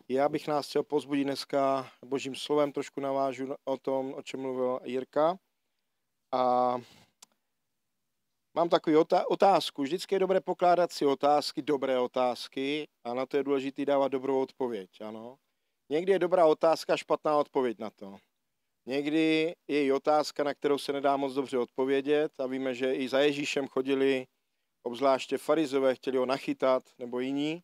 Já bych nás chtěl pozbudit dneska božím slovem, trošku navážu o tom, o čem mluvil Jirka. A mám takovou otázku. Vždycky je dobré pokládat si otázky, dobré otázky, a na to je důležité dávat dobrou odpověď. Ano. Někdy je dobrá otázka, špatná odpověď na to. Někdy je i otázka, na kterou se nedá moc dobře odpovědět, a víme, že i za Ježíšem chodili, obzvláště farizové, chtěli ho nachytat, nebo jiní.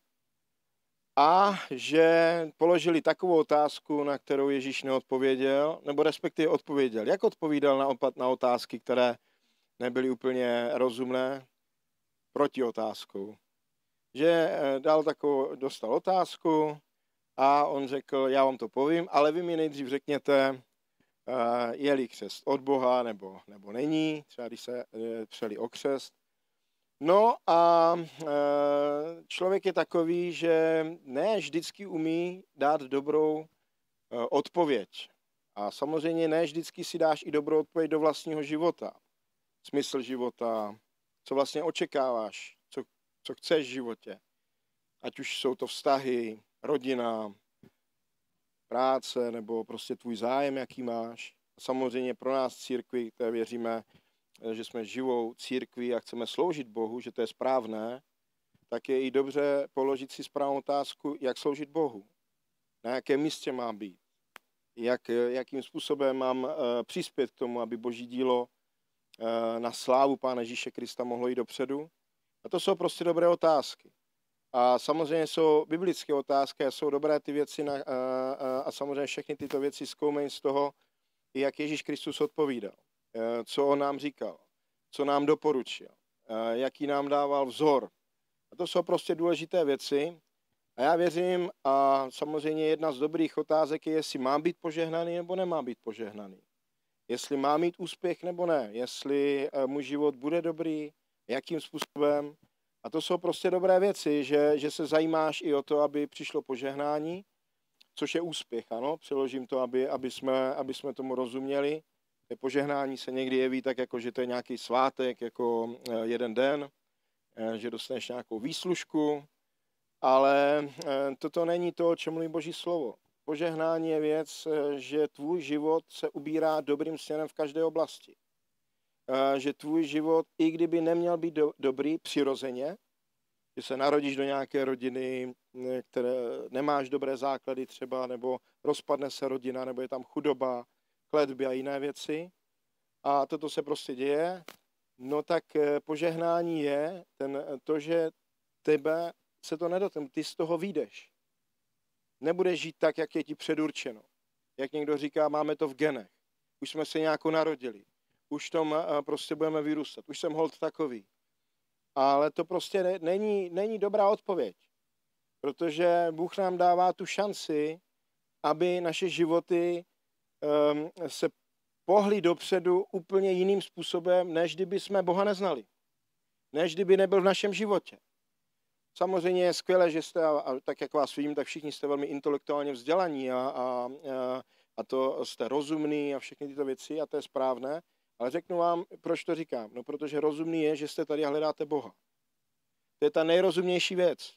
A že položili takovou otázku, na kterou Ježíš neodpověděl, nebo respektive odpověděl. Jak odpovídal na otázky, které nebyly úplně rozumné, proti otázkou. Že dostal otázku a on řekl, já vám to povím, ale vy mi nejdřív řekněte, je-li křest od Boha nebo není, třeba když se přeli o křest. No a člověk je takový, že ne vždycky umí dát dobrou odpověď. A samozřejmě ne vždycky si dáš i dobrou odpověď do vlastního života. Smysl života, co vlastně očekáváš, co chceš v životě. Ať už jsou to vztahy, rodina, práce, nebo prostě tvůj zájem, jaký máš. Samozřejmě pro nás církvi, které věříme, že jsme živou církví a chceme sloužit Bohu, že to je správné, tak je i dobře položit si správnou otázku, jak sloužit Bohu. Na jakém místě má být. Jakým způsobem mám přispět k tomu, aby Boží dílo na slávu Pána Ježíše Krista mohlo jít dopředu. A to jsou prostě dobré otázky. A samozřejmě jsou biblické otázky a jsou dobré ty věci a samozřejmě všechny tyto věci zkoumají z toho, jak Ježíš Kristus odpovídal. Co on nám říkal, co nám doporučil, jaký nám dával vzor. A to jsou prostě důležité věci. A já věřím, a samozřejmě jedna z dobrých otázek je, jestli má být požehnaný nebo nemá být požehnaný. Jestli má mít úspěch nebo ne, jestli můj život bude dobrý, jakým způsobem. A to jsou prostě dobré věci, že se zajímáš i o to, aby přišlo požehnání, což je úspěch, ano, přeložím to, aby jsme tomu rozuměli. Požehnání se někdy jeví tak, jako že to je nějaký svátek, jako jeden den, že dostaneš nějakou výslužku, ale toto není to, o čem mluví Boží slovo. Požehnání je věc, že tvůj život se ubírá dobrým směrem v každé oblasti. Že tvůj život, i kdyby neměl být dobrý přirozeně, že se narodíš do nějaké rodiny, které nemáš dobré základy třeba, nebo rozpadne se rodina, nebo je tam chudoba, kletby a jiné věci, a toto se prostě děje, no tak požehnání je to, že tebe se to nedotkne, ty z toho vyjdeš. Nebudeš žít tak, jak je ti předurčeno. Jak někdo říká, máme to v genech. Už jsme se nějak narodili. Už tom prostě budeme vyrůstat. Už jsem holt takový. Ale to prostě není dobrá odpověď. Protože Bůh nám dává tu šanci, aby naše životy se pohli dopředu úplně jiným způsobem, než kdyby jsme Boha neznali. Než kdyby nebyl v našem životě. Samozřejmě je skvělé, že jste, a tak jak vás vidím, tak všichni jste velmi intelektuálně vzdělaní a to jste rozumný a všechny tyto věci a to je správné. Ale řeknu vám, proč to říkám. No, protože rozumný je, že jste tady a hledáte Boha. To je ta nejrozumnější věc.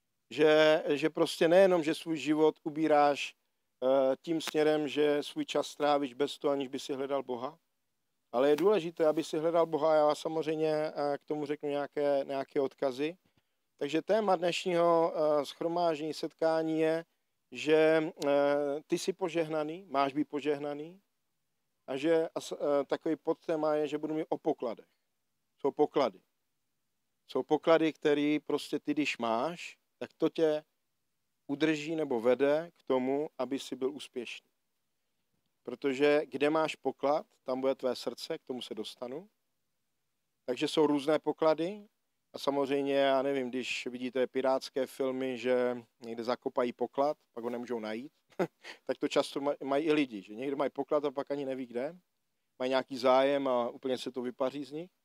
Že prostě nejenom, že svůj život ubíráš tím směrem, že svůj čas strávíš bez toho, aniž by si hledal Boha, ale je důležité, aby si hledal Boha. Já samozřejmě k tomu řeknu nějaké odkazy. Takže téma dnešního shromáždění, setkání je, že ty jsi požehnaný, máš být požehnaný, a že takový podtéma je, že budu mít o pokladech. Jsou poklady. Jsou poklady, které prostě ty, když máš, tak to tě udrží nebo vede k tomu, aby si byl úspěšný. Protože kde máš poklad, tam bude tvé srdce, k tomu se dostanu. Takže jsou různé poklady a samozřejmě, já nevím, když vidíte pirátské filmy, že někde zakopají poklad, pak ho nemůžou najít, tak to často mají i lidi, že někdo mají poklad a pak ani neví kde, mají nějaký zájem a úplně se to vypaří z nich.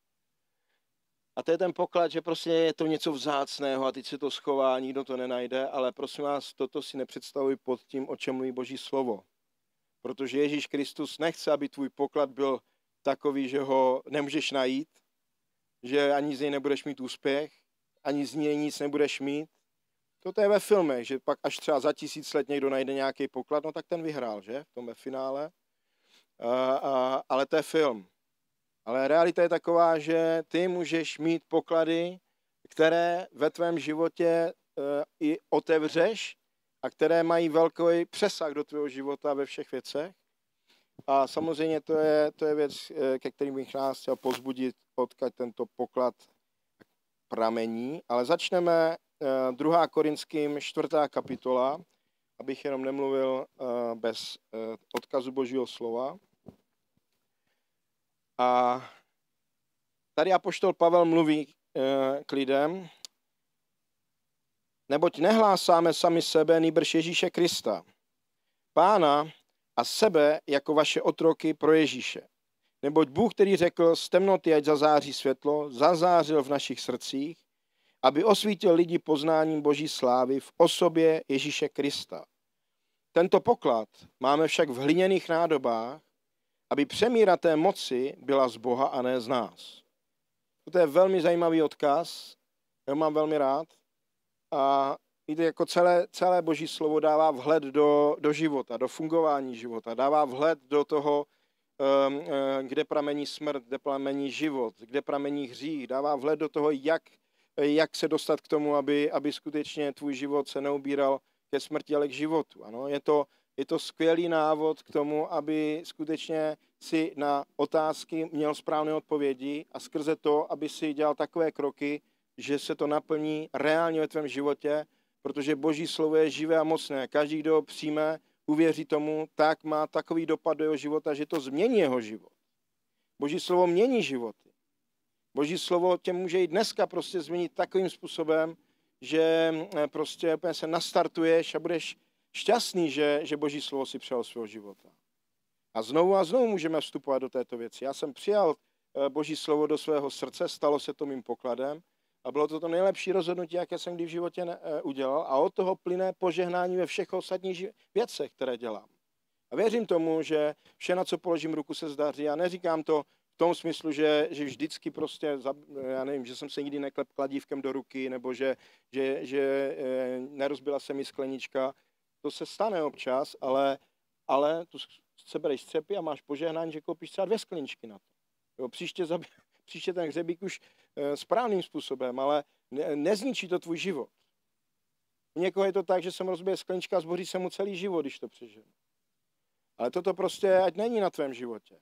A to je ten poklad, že prostě je to něco vzácného a teď se to schová, nikdo to nenajde, ale prosím vás, toto si nepředstavuj pod tím, o čem mluví Boží slovo. Protože Ježíš Kristus nechce, aby tvůj poklad byl takový, že ho nemůžeš najít, že ani z něj nebudeš mít úspěch, ani z něj nic nebudeš mít, To je ve filmech, že pak až třeba za 1000 let někdo najde nějaký poklad, no tak ten vyhrál, že? V tom ve finále. Ale to je film. Ale realita je taková, že ty můžeš mít poklady, které ve tvém životě i otevřeš a které mají velký přesah do tvého života ve všech věcech. A samozřejmě to je věc, ke kterým bych nás chtěl povzbudit, odkud tento poklad pramení. Ale začneme 2. Korinským 4. kapitola, abych jenom nemluvil bez odkazu Božího slova. A tady apoštol Pavel mluví k lidem, neboť nehlásáme sami sebe, nýbrž Ježíše Krista, Pána a sebe jako vaše otroky pro Ježíše. Neboť Bůh, který řekl, z temnoty ať zazáří světlo, zazářil v našich srdcích, aby osvítil lidi poznáním Boží slávy v osobě Ježíše Krista. Tento poklad máme však v hliněných nádobách, aby přemíra té moci byla z Boha a ne z nás. To je velmi zajímavý odkaz, já mám velmi rád. A víte, jako celé Boží slovo dává vhled do života, do fungování života, dává vhled do toho, kde pramení smrt, kde pramení život, kde pramení hřích, dává vhled do toho, jak se dostat k tomu, aby skutečně tvůj život se neubíral ke smrti, ale k životu. Ano, je to skvělý návod k tomu, aby skutečně si na otázky měl správné odpovědi a skrze to, aby si dělal takové kroky, že se to naplní reálně ve tvém životě, protože Boží slovo je živé a mocné. Každý, kdo ho přijme, uvěří tomu, tak má takový dopad do jeho života, že to změní jeho život. Boží slovo mění životy. Boží slovo tě může i dneska prostě změnit takovým způsobem, že prostě se nastartuješ a budeš šťastný, že Boží slovo si přijal svého života. A znovu můžeme vstupovat do této věci. Já jsem přijal Boží slovo do svého srdce, stalo se to mým pokladem a bylo to nejlepší rozhodnutí, jaké jsem kdy v životě udělal a od toho plyne požehnání ve všech ostatních věcech, které dělám. A věřím tomu, že vše, na co položím ruku, se zdaří. Já neříkám to v tom smyslu, že vždycky prostě, já nevím, že jsem se nikdy neklep kladívkem do ruky, nebo že nerozbila se mi sklenička. To se stane občas, ale tu se bereš střepy a máš požehnání, že koupíš třeba 2 skleničky na to. Jo, příště ten hřebík už správným způsobem, ale nezničí to tvůj život. U někoho je to tak, že se mu rozbije sklenička a zboří se mu celý život, když to přežene. Ale toto prostě ať není na tvém životě.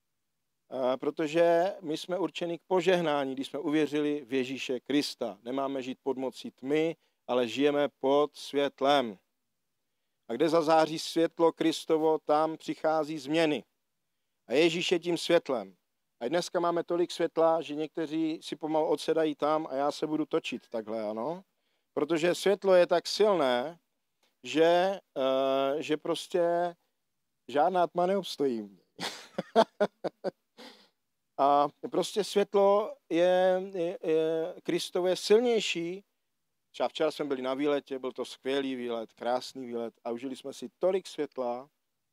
Protože my jsme určeni k požehnání, když jsme uvěřili v Ježíše Krista. Nemáme žít pod mocí tmy, ale žijeme pod světlem. A kde zazáří světlo Kristovo, tam přichází změny. A Ježíš je tím světlem. A dneska máme tolik světla, že někteří si pomalu odsedají tam a já se budu točit takhle, ano. Protože světlo je tak silné, že prostě žádná tma neobstojí. A prostě světlo je Kristové silnější. Třeba včera jsme byli na výletě, byl to skvělý výlet, krásný výlet a užili jsme si tolik světla,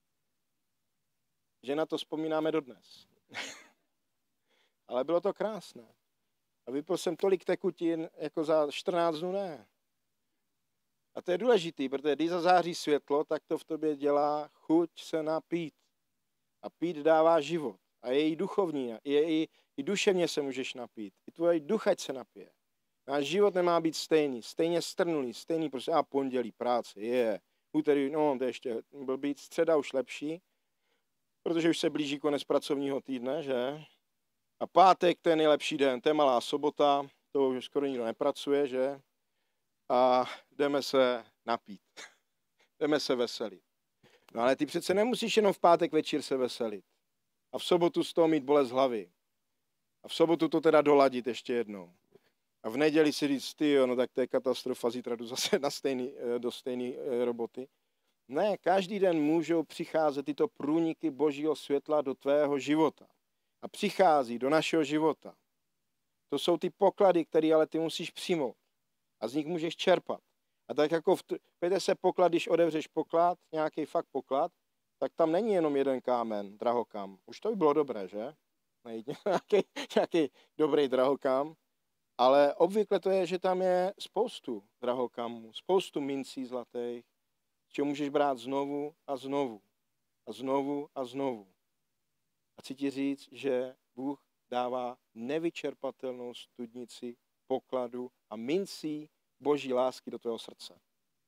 že na to vzpomínáme dodnes. Ale bylo to krásné. A vypil jsem tolik tekutin, jako za 14 dnů ne. A to je důležitý, protože když zazáří světlo, tak to v tobě dělá chuť se napít. A pít dává život. A je i duchovní, i duševně se můžeš napít. I tvůj duch ať se napije. Náš život nemá být stejný, stejně strnulý, stejný prostě pondělí práce, úterý, no to ještě byl být středa už lepší, protože už se blíží konec pracovního týdne, že? A pátek, to je nejlepší den, to je malá sobota, to už skoro nikdo nepracuje, že? A jdeme se napít, jdeme se veselit. No ale ty přece nemusíš jenom v pátek večer se veselit. A v sobotu z toho mít bolest hlavy. A v sobotu to teda doladit ještě jednou. A v neděli si říct, no tak to je katastrofa, zítra jdu zase do stejné roboty. Ne, každý den můžou přicházet tyto průniky Božího světla do tvého života. A přichází do našeho života. To jsou ty poklady, které ale ty musíš přijmout. A z nich můžeš čerpat. A tak jako pěte se poklad, když otevřeš poklad, nějaký fakt poklad, tak tam není jenom jeden kámen, drahokam. Už to by bylo dobré, že? Najít nějaký dobrý drahokam. Ale obvykle to je, že tam je spoustu drahokamů, spoustu mincí zlatých, že můžeš brát znovu a znovu a znovu a znovu. A chci ti říct, že Bůh dává nevyčerpatelnou studnici pokladu a mincí boží lásky do tvého srdce.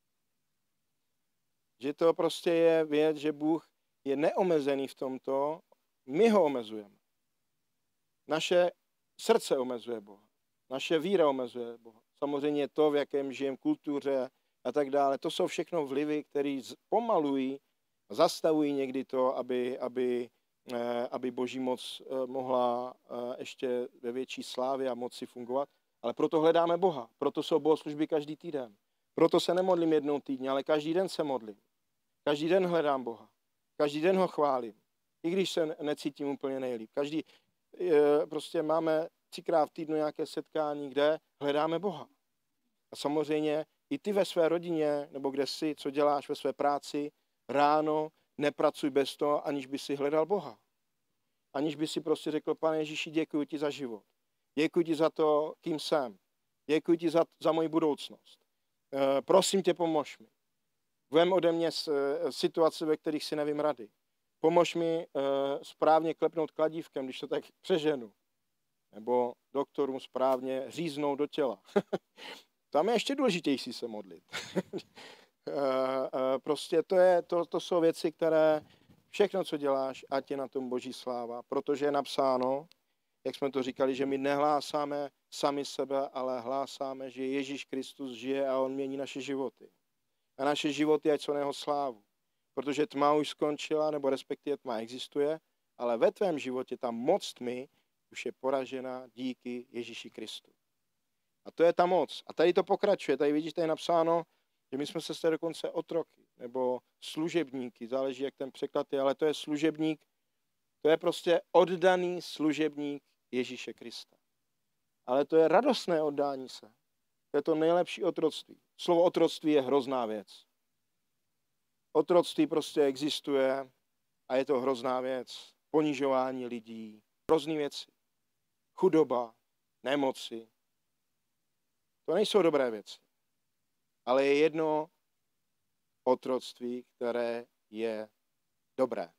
Že to prostě je věc, že Bůh je neomezený v tomto, my ho omezujeme. Naše srdce omezuje Boha. Naše víra omezuje Boha. Samozřejmě to, v jakém žijeme kultuře a tak dále, to jsou všechno vlivy, které pomalují, zastavují někdy to, aby boží moc mohla ještě ve větší slávě a moci fungovat. Ale proto hledáme Boha. Proto jsou bohoslužby každý týden. Proto se nemodlím jednou týdně, ale každý den se modlím. Každý den hledám Boha. Každý den ho chválím. I když se necítím úplně nejlíp. Prostě máme 3krát v týdnu nějaké setkání, kde hledáme Boha. A samozřejmě i ty ve své rodině, nebo kde jsi, co děláš ve své práci, ráno nepracuj bez toho, aniž by si hledal Boha. Aniž by si prostě řekl, Pane Ježíši, děkuji ti za život. Děkuji ti za to, kým jsem. Děkuji ti za moji budoucnost. Prosím tě, pomož mi. Vem ode mě situace, ve kterých si nevím rady. Pomož mi správně klepnout kladívkem, když to tak přeženu. Nebo doktorům správně říznout do těla. Tam je ještě důležitější se modlit. Prostě to jsou věci, které všechno, co děláš, ať je na tom boží sláva. Protože je napsáno, jak jsme to říkali, že my nehlásáme sami sebe, ale hlásáme, že Ježíš Kristus žije a on mění naše životy. A naše životy, ať jsou na jeho slávu. Protože tma už skončila, nebo respektive tma existuje, ale ve tvém životě ta moc tmy už je poražena díky Ježíši Kristu. A to je ta moc. A tady to pokračuje. Tady vidíš, tady je napsáno, že my jsme se stali dokonce otroky, nebo služebníky, záleží, jak ten překlad je, ale to je služebník, to je prostě oddaný služebník Ježíše Krista. Ale to je radostné oddání se. To je to nejlepší otroctví. Slovo otroctví je hrozná věc. Otroctví prostě existuje a je to hrozná věc. Ponižování lidí, hrozný věci. Chudoba, nemoci. To nejsou dobré věci. Ale je jedno otroctví, které je dobré.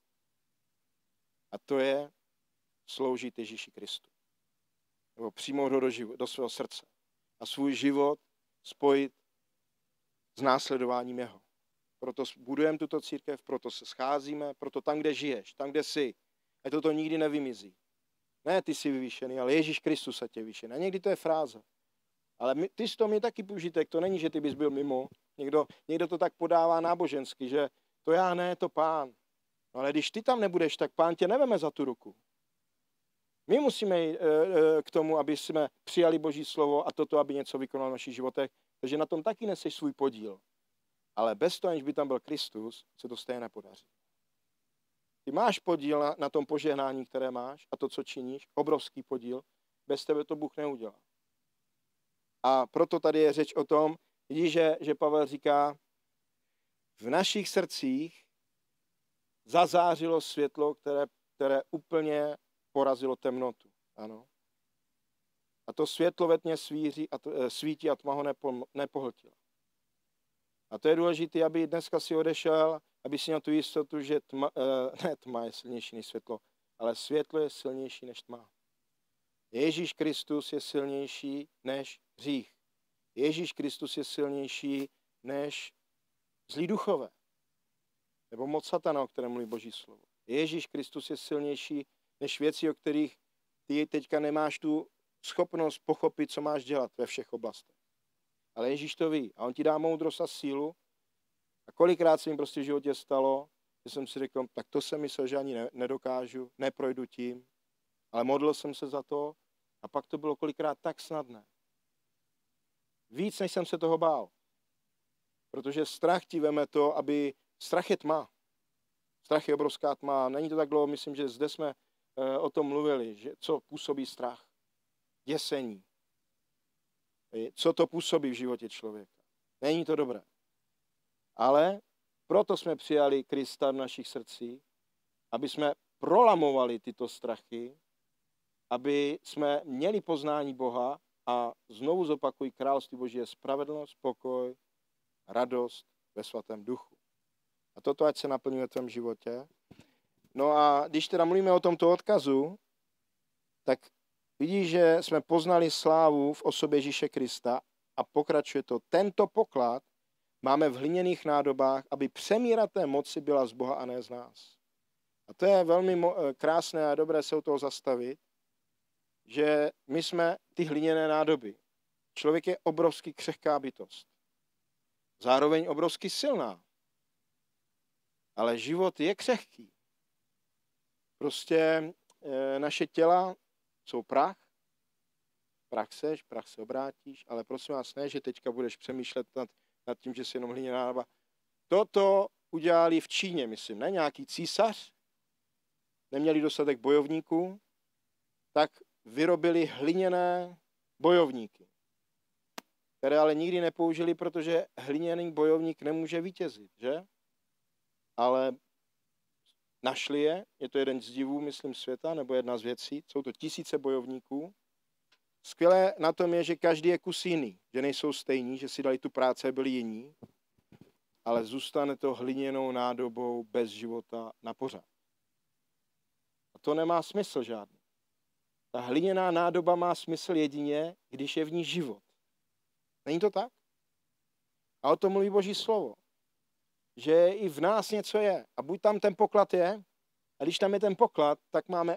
A to je sloužit Ježíši Kristu. Nebo přijmout ho do svého srdce. A svůj život spojit s následováním jeho. Proto budujeme tuto církev, proto se scházíme, proto tam, kde žiješ, tam, kde jsi. A toto nikdy nevymizí. Ne, ty jsi vyvýšený, ale Ježíš Kristus se tě vyšený. A někdy to je fráze. Ale ty jsi to mi taky použitek, to není, že ty bys byl mimo. Někdo to tak podává nábožensky, že to já ne, to Pán. No ale když ty tam nebudeš, tak Pán tě neveme za tu ruku. My musíme jít k tomu, aby jsme přijali Boží slovo a toto, aby něco vykonalo v našich životech. Takže na tom taky neseš svůj podíl. Ale bez toho, aniž by tam byl Kristus, se to stejně nepodaří. Ty máš podíl na tom požehnání, které máš a to, co činíš, obrovský podíl, bez tebe to Bůh neudělá. A proto tady je řeč o tom, vidíš, že Pavel říká, v našich srdcích zazářilo světlo, které úplně porazilo temnotu. Ano. A to světlo ve tmě svítí a tma ho nepohltila. A to je důležité, aby dneska si odešel, aby si měl tu jistotu, že tma je silnější než světlo, ale světlo je silnější než tma. Ježíš Kristus je silnější než hřích. Ježíš Kristus je silnější než zlí duchové. Nebo moc satana, o kterém mluví Boží slovo. Ježíš Kristus je silnější než věci, o kterých ty teďka nemáš tu schopnost pochopit, co máš dělat ve všech oblastech. Ale Ježíš to ví a on ti dá moudrost a sílu. A kolikrát se mi prostě v životě stalo, že jsem si řekl, tak to jsem myslel, že ani nedokážu, neprojdu tím. Ale modlil jsem se za to a pak to bylo kolikrát tak snadné. Víc, než jsem se toho bál. Protože strach ti veme to, strach je tma. Strach je obrovská tma. Není to tak dlouho, myslím, že zde jsme o tom mluvili, že co působí strach. Děsení. Co to působí v životě člověka. Není to dobré. Ale proto jsme přijali Krista v našich srdcích, aby jsme prolamovali tyto strachy, aby jsme měli poznání Boha a znovu zopakuji, království Boží je spravedlnost, pokoj, radost ve svatém duchu. A toto ať se naplňuje v tvém životě. No a když teda mluvíme o tomto odkazu, tak vidíš, že jsme poznali slávu v osobě Ježíše Krista a pokračuje to. Tento poklad máme v hliněných nádobách, aby přemíra té moci byla z Boha a ne z nás. A to je velmi krásné a dobré se u toho zastavit, že my jsme ty hliněné nádoby. Člověk je obrovsky křehká bytost. Zároveň obrovsky silná. Ale život je křehký. Prostě naše těla jsou prach. Prach seš, prach se obrátíš, ale prosím vás ne, že teďka budeš přemýšlet nad tím, že jsi jenom hliněná nádoba. Toto udělali v Číně, myslím, ne? Nějaký císař, neměli dostatek bojovníků, tak vyrobili hliněné bojovníky, které ale nikdy nepoužili, protože hliněný bojovník nemůže vítězit, že? Ale našli je to jeden z divů, myslím, světa, nebo jedna z věcí, jsou to tisíce bojovníků. Skvělé na tom je, že každý je kus jiný, že nejsou stejní, že si dali tu práci a byli jiní, ale zůstane to hliněnou nádobou bez života na pořád. A to nemá smysl žádný. Ta hliněná nádoba má smysl jedině, když je v ní život. Není to tak? A o tom mluví Boží slovo. Že i v nás něco je. A buď tam ten poklad je, a když tam je ten poklad, tak máme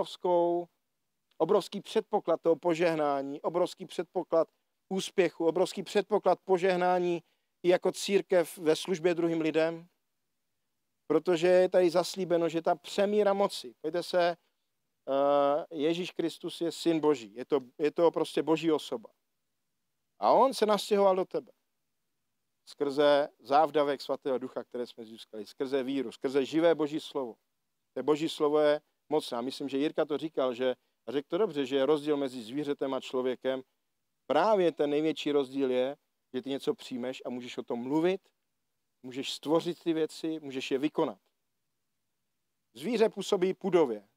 obrovský předpoklad toho požehnání, obrovský předpoklad úspěchu, obrovský předpoklad požehnání i jako církev ve službě druhým lidem, protože je tady zaslíbeno, že ta přemíra moci, pojďte se, Ježíš Kristus je syn Boží, je to prostě Boží osoba. A on se nastěhoval do tebe. Skrze závdavek svatého ducha, které jsme získali, skrze víru, skrze živé Boží slovo. To Boží slovo je mocné. Myslím, že Jirka to říkal, a řekl to dobře, že je rozdíl mezi zvířetem a člověkem. Právě ten největší rozdíl je, že ty něco přijmeš a můžeš o tom mluvit, můžeš stvořit ty věci, můžeš je vykonat. Zvíře působí pudově.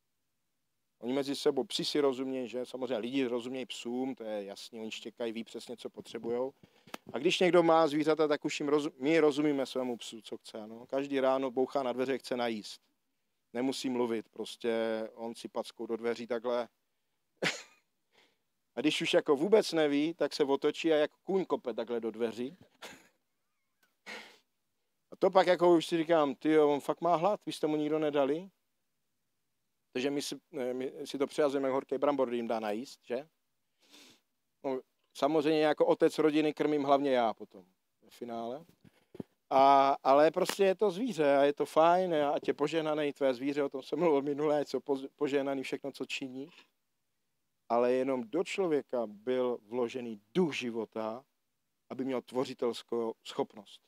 Oni mezi sebou, psi si rozumějí, že? Samozřejmě lidi rozumějí psům, to je jasný, oni štěkají, ví přesně, co potřebujou. A když někdo má zvířata, tak už my rozumíme svému psu, co chce. No? Každý ráno bouchá na dveře, chce najíst. Nemusí mluvit, prostě on si packou do dveří takhle. A když už jako vůbec neví, tak se otočí a jako kůň kope takhle do dveří. A to pak jako už si říkám, on fakt má hlad, vy jste mu nikdo nedali. Takže my si to přihazujeme jak horký brambor, kdy jim dá najíst, že? No, samozřejmě jako otec rodiny krmím hlavně já potom ve finále. Ale prostě je to zvíře a je to fajn a tě požehnaný tvé zvíře, o tom jsem mluvil minulé, co požehnaný všechno, co činí. Ale jenom do člověka byl vložený duch života, aby měl tvořitelskou schopnost.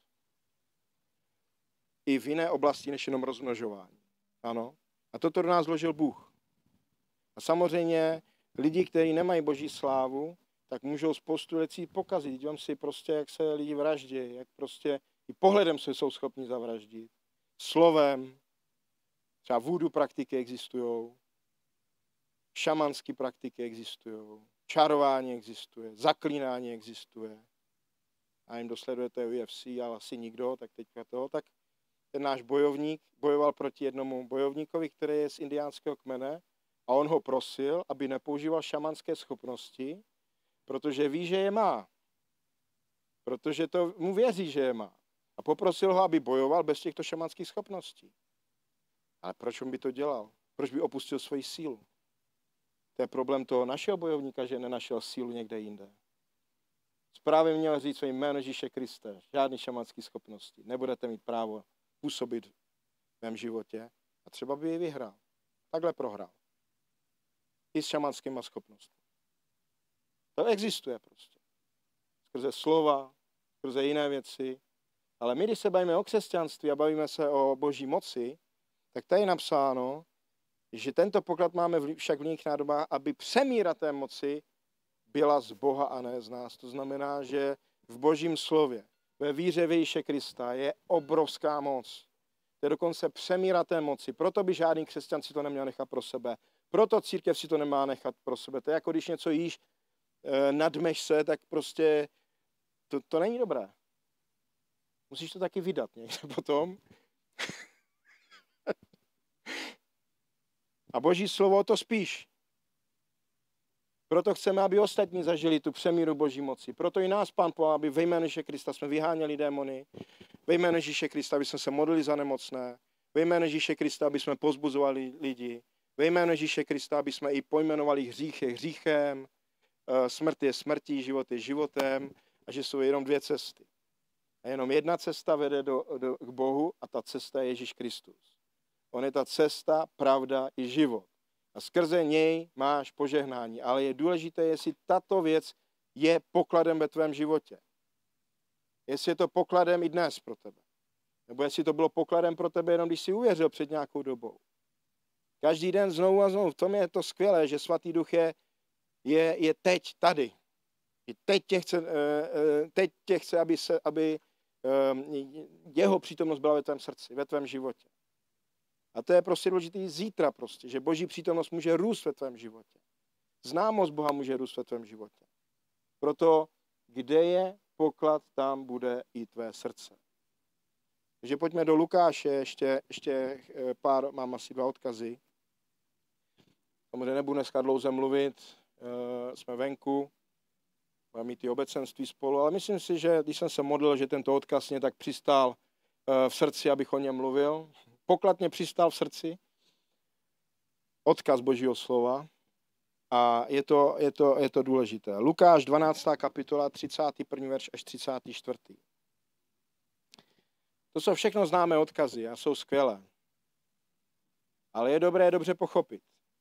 I v jiné oblasti, než jenom rozmnožování. Ano. A toto do nás vložil Bůh. A samozřejmě lidi, kteří nemají Boží slávu, tak můžou spoustu věcí pokazit. Dívám si prostě, jak se lidi vraždí, jak prostě i pohledem se jsou schopni zavraždit. Slovem, třeba voodoo praktiky existují, šamanské praktiky existují, čarování existuje, zaklínání existuje. A jim dosledujete UFC, ale asi nikdo, tak teďka to, tak ten náš bojovník bojoval proti jednomu bojovníkovi, který je z indiánského kmene a on ho prosil, aby nepoužíval šamanské schopnosti, protože ví, že je má. Protože to mu věří, že je má. A poprosil ho, aby bojoval bez těchto šamanských schopností. Ale proč on by to dělal? Proč by opustil svoji sílu? To je problém toho našeho bojovníka, že nenašel sílu někde jinde. Správně měl říct své jméno Ježíše Kriste. Žádný šamanský schopnosti. Nebudete mít právo působit v mém životě. A třeba by ji vyhrál. Takhle prohrál. I s šamanskými schopnostmi. To existuje prostě. Skrze slova, skrze jiné věci. Ale my, když se bavíme o křesťanství a bavíme se o Boží moci, tak tady je napsáno, že tento poklad máme však v jiných nádobách, aby přemíra té moci byla z Boha a ne z nás. To znamená, že v Božím slově, ve víře v Ježíše Krista je obrovská moc. To je dokonce přemíra té moci. Proto by žádný křesťan si to neměl nechat pro sebe. Proto církev si to nemá nechat pro sebe. To je jako když něco jíš, nadmeš se, tak prostě to není dobré. Musíš to taky vydat někde potom. A Boží slovo o to spíš. Proto chceme, aby ostatní zažili tu přemíru Boží moci. Proto i nás Pán povolal, aby ve jménu Ježíše Krista jsme vyháněli démony, ve jménu Ježíše Krista, aby jsme se modlili za nemocné, ve jménu Ježíše Krista, aby jsme pozbuzovali lidi, ve jménu Ježíše Krista, aby jsme i pojmenovali hřích je hříchem, smrt je smrtí, život je životem a že jsou jenom dvě cesty. A jenom jedna cesta vede k Bohu a ta cesta je Ježíš Kristus. On je ta cesta, pravda i život. A skrze něj máš požehnání. Ale je důležité, jestli tato věc je pokladem ve tvém životě. Jestli je to pokladem i dnes pro tebe. Nebo jestli to bylo pokladem pro tebe jenom když jsi uvěřil před nějakou dobou. Každý den znovu a znovu. V tom je to skvělé, že Svatý Duch je teď tady. I teď tě chce, aby jeho přítomnost byla ve tvém srdci, ve tvém životě. A to je prostě důležité zítra prostě, že Boží přítomnost může růst ve tvém životě. Známost Boha může růst ve tvém životě. Proto, kde je poklad, tam bude i tvé srdce. Takže pojďme do Lukáše, ještě pár, mám asi 2 odkazy. Samozřejmě nebudu dneska dlouze mluvit, jsme venku, budeme mít i obecenství spolu, ale myslím si, že když jsem se modlil, že tento odkaz mě tak přistál v srdci, abych o něm mluvil. Poklad mě přistál v srdci, odkaz Božího slova a je to důležité. Lukáš 12. kapitola, 31. verš až 34. To jsou všechno známé odkazy a jsou skvělé. Ale je dobré dobře pochopit.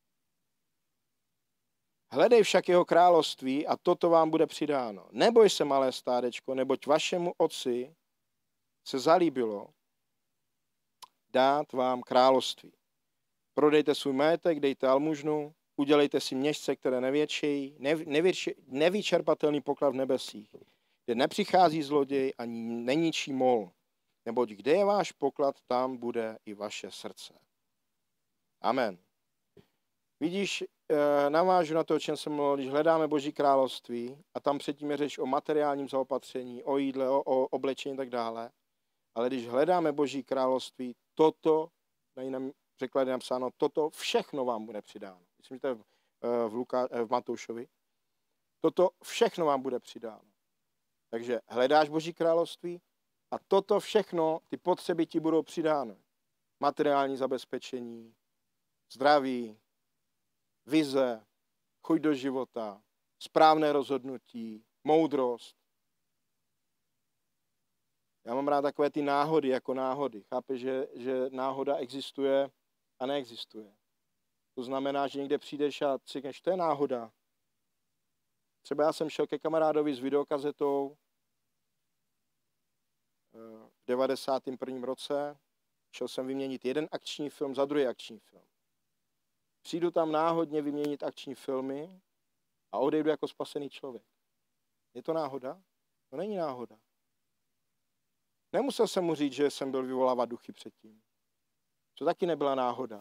Hledej však jeho království a toto vám bude přidáno. Neboj se, malé stádečko, neboť vašemu otci se zalíbilo dát vám království. Prodejte svůj majetek, dejte almužnu, udělejte si měšce, které nevětšejí, nevyčerpatelný poklad v nebesích, kde nepřichází zloděj ani neničí mol. Neboť kde je váš poklad, tam bude i vaše srdce. Amen. Vidíš, navážu na to, o čem jsem mluvil, když hledáme Boží království a tam předtím je řeč o materiálním zaopatření, o jídle, o oblečení a tak dále. Ale když hledáme Boží království, toto, na jiném překladě napsáno, toto všechno vám bude přidáno. Myslím, že to je v Matoušovi. Toto všechno vám bude přidáno. Takže hledáš Boží království a toto všechno, ty potřeby ti budou přidány. Materiální zabezpečení, zdraví, vize, chuť do života, správné rozhodnutí, moudrost. Já mám rád takové ty náhody jako náhody. Chápeš, že náhoda existuje a neexistuje. To znamená, že někde přijdeš a si řekneš, to je náhoda. Třeba já jsem šel ke kamarádovi s videokazetou v 91. roce. Šel jsem vyměnit jeden akční film za druhý akční film. Přijdu tam náhodně vyměnit akční filmy a odejdu jako spasený člověk. Je to náhoda? To není náhoda. Nemusel jsem mu říct, že jsem byl vyvolávat duchy předtím. To taky nebyla náhoda.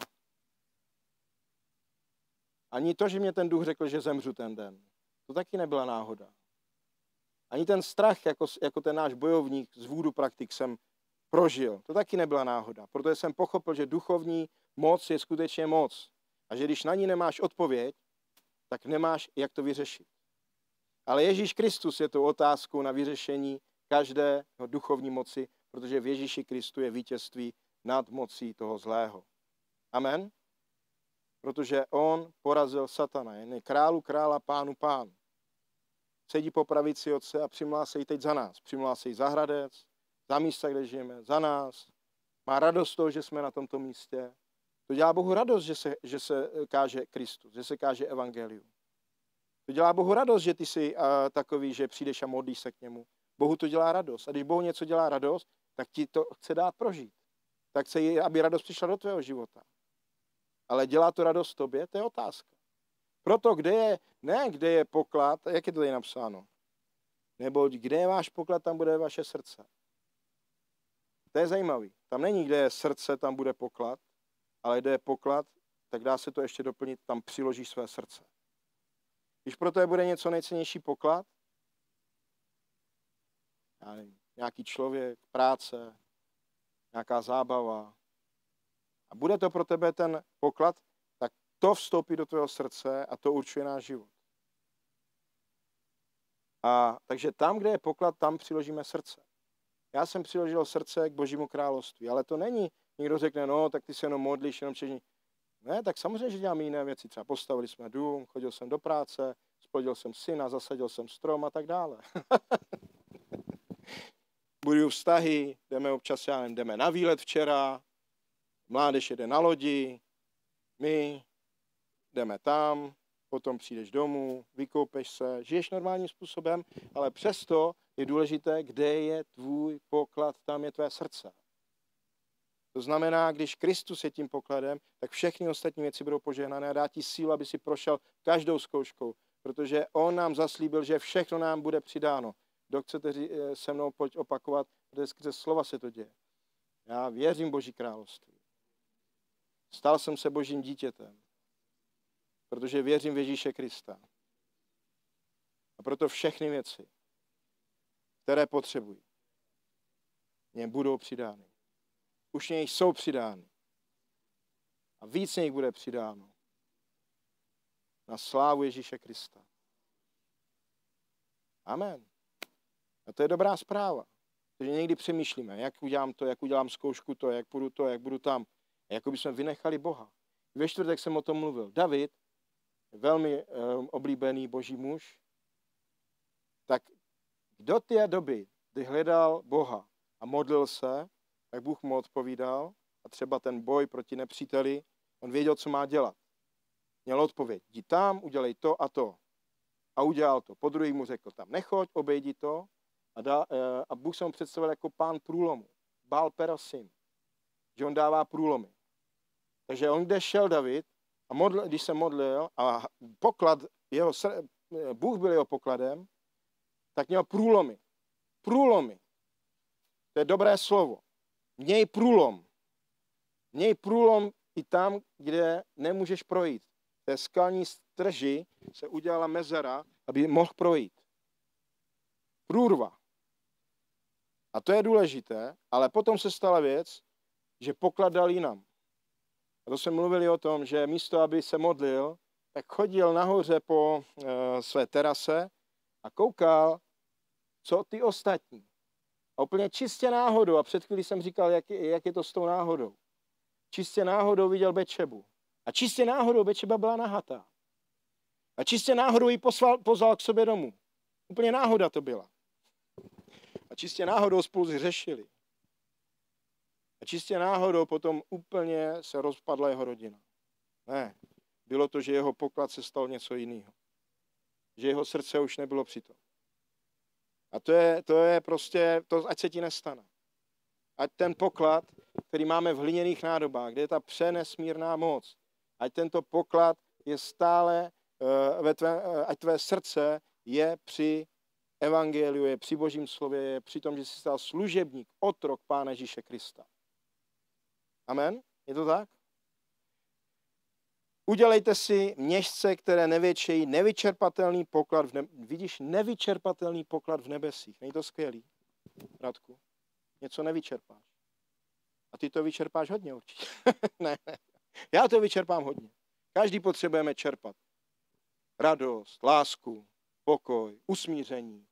Ani to, že mě ten duch řekl, že zemřu ten den. To taky nebyla náhoda. Ani ten strach, jako ten náš bojovník z vůdu praktik jsem prožil. To taky nebyla náhoda. Protože jsem pochopil, že duchovní moc je skutečně moc. A že když na ní nemáš odpověď, tak nemáš, jak to vyřešit. Ale Ježíš Kristus je tou otázkou na vyřešení každé duchovní moci, protože v Ježíši Kristu je vítězství nad mocí toho zlého. Amen? Protože on porazil satana, jen je králu krála, pánu pán. Sedí po pravici Otce a přimlá se i teď za nás. Přimlá se i za Hradec, za místa, kde žijeme, za nás. Má radost toho, že jsme na tomto místě. To dělá Bohu radost, že se káže Kristus, že se káže evangelium. To dělá Bohu radost, že ty jsi takový, že přijdeš a modlíš se k němu. Bohu to dělá radost. A když Bohu něco dělá radost, tak ti to chce dát prožít. Tak chce, aby radost přišla do tvého života. Ale dělá to radost tobě? To je otázka. Proto kde je poklad, jak je to tady napsáno? Neboť kde je váš poklad, tam bude vaše srdce. To je zajímavý. Tam není, kde je srdce, tam bude poklad, ale kde je poklad, tak dá se to ještě doplnit, tam přiložíš své srdce. Když pro tebe bude něco nejcennější poklad, já nevím, nějaký člověk, práce, nějaká zábava, a bude to pro tebe ten poklad, tak to vstoupí do tvého srdce a to určuje náš život. A takže tam, kde je poklad, tam přiložíme srdce. Já jsem přiložil srdce k Božímu království, ale to není, někdo řekne, no, tak ty se jenom modlíš, jenom čeží. Ne, tak samozřejmě, že dělám jiné věci. Třeba postavili jsme dům, chodil jsem do práce, splodil jsem syna, zasadil jsem strom a tak dále. Buduju vztahy, jdeme občas, já nevím, jdeme na výlet včera, mládež jede na lodi, my jdeme tam, potom přijdeš domů, vykoupeš se, žiješ normálním způsobem, ale přesto je důležité, kde je tvůj poklad, tam je tvé srdce. To znamená, když Kristus je tím pokladem, tak všechny ostatní věci budou požehnané a dá ti sílu, aby si prošel každou zkouškou, protože on nám zaslíbil, že všechno nám bude přidáno. Kdo chcete se mnou pojď opakovat, protože skrze slova se to děje. Já věřím Boží království. Stal jsem se Božím dítětem, protože věřím v Ježíše Krista. A proto všechny věci, které potřebují, mě budou přidány. Už mě jich jsou přidány. A víc jich bude přidáno. Na slávu Ježíše Krista. Amen. A to je dobrá zpráva. Takže někdy přemýšlíme, jak udělám to, jak udělám zkoušku to, jak budu tam. A jako bychom vynechali Boha. Ve čtvrtek jsem o tom mluvil. David, velmi oblíbený Boží muž, tak do té doby, kdy hledal Boha a modlil se, tak Bůh mu odpovídal a třeba ten boj proti nepříteli, on věděl, co má dělat. Měl odpověď, jdi tam, udělej to a to. A udělal to. Po druhý mu řekl, tam nechoď, obejdi to. A Bůh se mu představil jako pán průlomu. Baal Perasim. Že on dává průlomy. Takže on, kde šel David, a když se modlil a Bůh byl jeho pokladem, tak měl průlomy. Průlomy. To je dobré slovo. Měj průlom. Měj průlom i tam, kde nemůžeš projít. V té skalní strži se udělala mezera, aby mohl projít. Průrva. A to je důležité, ale potom se stala věc, že poklad dal jinam. A to jsme mluvili o tom, že místo, aby se modlil, tak chodil nahoře po své terase a koukal, co ty ostatní. A úplně čistě náhodou, a před chvílí jsem říkal, jak je to s tou náhodou. Čistě náhodou viděl Betšebu. A čistě náhodou Betšeba byla nahatá. A čistě náhodou ji pozval k sobě domů. Úplně náhoda to byla. A čistě náhodou spolu zřešili. A čistě náhodou potom úplně se rozpadla jeho rodina. Ne, bylo to, že jeho poklad se stal něco jiného. Že jeho srdce už nebylo při tom. A to je prostě, to ať se ti nestane. Ať ten poklad, který máme v hliněných nádobách, kde je ta přenesmírná moc, ať tento poklad je stále, ať tvé srdce je při evangeliu, je při Božím slově, je při tom, že jsi stal služebník, otrok Pána Ježíše Krista. Amen? Je to tak? Udělejte si měšce, které nevětšejí nevyčerpatelný poklad Vidíš, nevyčerpatelný poklad v nebesích. Není to skvělý, Radku? Něco nevyčerpáš. A ty to vyčerpáš hodně určitě. Ne. Já to vyčerpám hodně. Každý potřebujeme čerpat. Radost, lásku, pokoj, usmíření,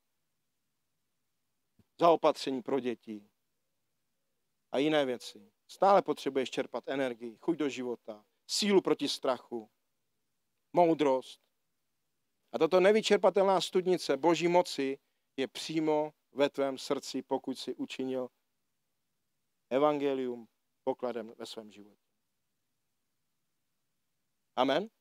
zaopatření pro děti a jiné věci. Stále potřebuješ čerpat energii, chuť do života, sílu proti strachu, moudrost. A tato nevyčerpatelná studnice Boží moci je přímo ve tvém srdci, pokud si učinil evangelium pokladem ve svém životě. Amen?